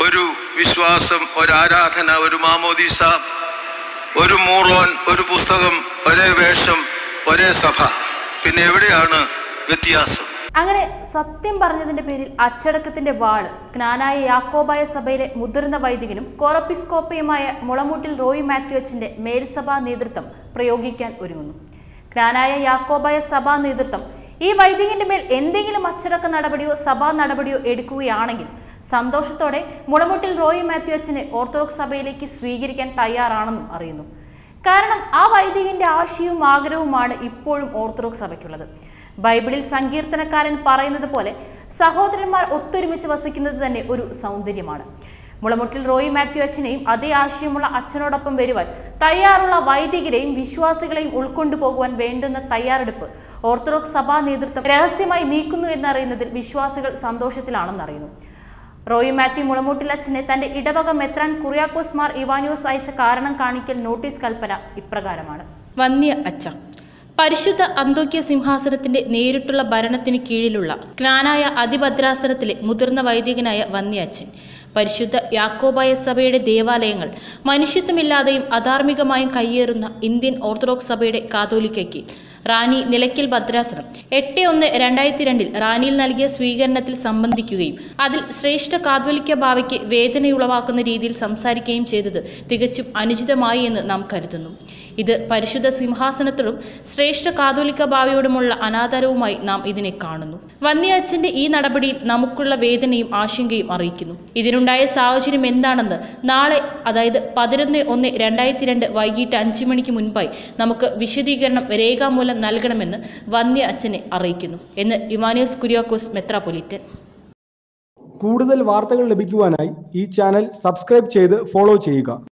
ഒരു വിശ്വാസം, ഒരു ആരാധന, ഒരു മാമോദീസ, ഒരു മൂറോൻ, ഒരു പുസ്തകം, ഒരേ വേഷം, ഒരേ സഭ. പിന്നെ എവിടെയാണ് വ്യത്യാസം? അങ്ങനെ സത്യം പറഞ്ഞതിന്റെ പേരിൽ അച്ചടക്കത്തിന്റെ വാള് ക്നാനായ യാക്കോബായ സഭയിലെ മുതിർന്ന വൈദികനും കോറപ്പിസ്കോപ്പയുമായ മുളമൂട്ടിൽ റോയ് മാത്യു അച്ഛന്റെ മേൽസഭാ നേതൃത്വം പ്രയോഗിക്കാൻ ഒരുങ്ങുന്നു. ക്നാനായ യാക്കോബായ സഭാ നേതൃത്വം ഈ വൈദികന്റെ മേൽ എന്തെങ്കിലും അച്ചടക്ക നടപടിയോ സഭാ നടപടിയോ എടുക്കുകയാണെങ്കിൽ സന്തോഷത്തോടെ മുളമൂട്ടിൽ റോയ് മാത്യു അച്ഛനെ ഓർത്തഡോക്സ് സഭയിലേക്ക് സ്വീകരിക്കാൻ തയ്യാറാണെന്നും അറിയുന്നു. കാരണം ആ വൈദികന്റെ ആശയവും ആഗ്രഹവുമാണ് ഇപ്പോഴും ഓർത്തഡോക്സ് സഭയ്ക്കുള്ളത്. ബൈബിളിൽ സങ്കീർത്തനക്കാരൻ പറയുന്നത് പോലെ സഹോദരന്മാർ ഒത്തൊരുമിച്ച് വസിക്കുന്നത് തന്നെ ഒരു സൗന്ദര്യമാണ്. മുളമൂട്ടിൽ റോയ് മാത്യു അച്ഛനെയും അതേ ആശയമുള്ള അച്ഛനോടൊപ്പം വരുവാൻ തയ്യാറുള്ള വൈദികരെയും വിശ്വാസികളെയും ഉൾക്കൊണ്ടുപോകുവാൻ വേണ്ടുന്ന തയ്യാറെടുപ്പ് ഓർത്തഡോക്സ് സഭാ നേതൃത്വം രഹസ്യമായി നീക്കുന്നു എന്നറിയുന്നതിൽ വിശ്വാസികൾ സന്തോഷത്തിലാണെന്നറിയുന്നു. റോയ് മാത്യു മുളമൂട്ടിൽ അച്ഛനെ തന്റെ ഇടവക മെത്രാൻ കുറിയാക്കോസ് മാർ ഇവാനിയോസ് അയച്ച കാരണം കാണിക്കൽ നോട്ടീസ് കൽപ്പന ഇപ്രകാരമാണ്. വന്യ അച്ഛ, പരിശുദ്ധ അന്തോക്യ സിംഹാസനത്തിന്റെ നേരിട്ടുള്ള ഭരണത്തിന് കീഴിലുള്ള ക്നാനായ അതിഭദ്രാസനത്തിലെ മുതിർന്ന വൈദികനായ വന്യ അച്ഛൻ, പരിശുദ്ധ യാക്കോബായ സഭയുടെ ദേവാലയങ്ങൾ മനുഷ്യത്വമില്ലാതെയും അധാർമികമായും കയ്യേറുന്ന ഇന്ത്യൻ ഓർത്തഡോക്സ് സഭയുടെ കാതോലിക്കയ്ക്ക് റാന്നി നിലയ്ക്കൽ ഭദ്രാസനം 8/1/2002 റാന്നിയിൽ നൽകിയ സ്വീകരണത്തിൽ സംബന്ധിക്കുകയും അതിൽ ശ്രേഷ്ഠ കാതോലിക്ക ഭാവയ്ക്ക് വേദനയുളവാക്കുന്ന രീതിയിൽ സംസാരിക്കുകയും ചെയ്തത് തികച്ചും അനുചിതമായി എന്ന് നാം കരുതുന്നു. ഇത് പരിശുദ്ധ സിംഹാസനത്തോടും ശ്രേഷ്ഠ കാതോലിക്ക ഭാവയോടുമുള്ള അനാദരവുമായി നാം ഇതിനെ കാണുന്നു. വന്യ അച്ഛന്റെ ഈ നടപടിയിൽ നമുക്കുള്ള വേദനയും ആശങ്കയും അറിയിക്കുന്നു. ഇതിനുണ്ടായ സാഹചര്യം എന്താണെന്ന് നാളെ, അതായത് 11/1/2002 വൈകിട്ട് 5 മണിക്ക് മുൻപായി നമുക്ക് വിശദീകരണം രേഖാമൂലം നൽകണമെന്ന് വന്യ അച്ഛനെ അറിയിക്കുന്നു എന്ന് ഇവാനിയോസ് കുര്യാക്കോസ് മെത്രാപ്പൊലീത്തൻ. കൂടുതൽ വാർത്തകൾ ലഭിക്കുവാനായി ഈ ചാനൽ സബ്സ്ക്രൈബ് ചെയ്ത് ഫോളോ ചെയ്യുക.